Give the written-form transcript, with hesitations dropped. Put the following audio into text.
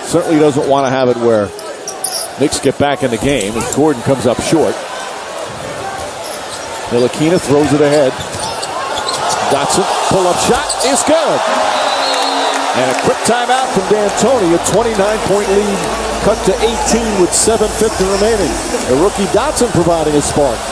certainly doesn't want to have it where Knicks get back in the game as Gordon comes up short. Ntilikina throws it ahead. Dotson, pull-up shot is good. And a quick timeout from D'Antoni, a 29-point lead cut to 18 with 7:50 remaining. The rookie Dotson providing a spark.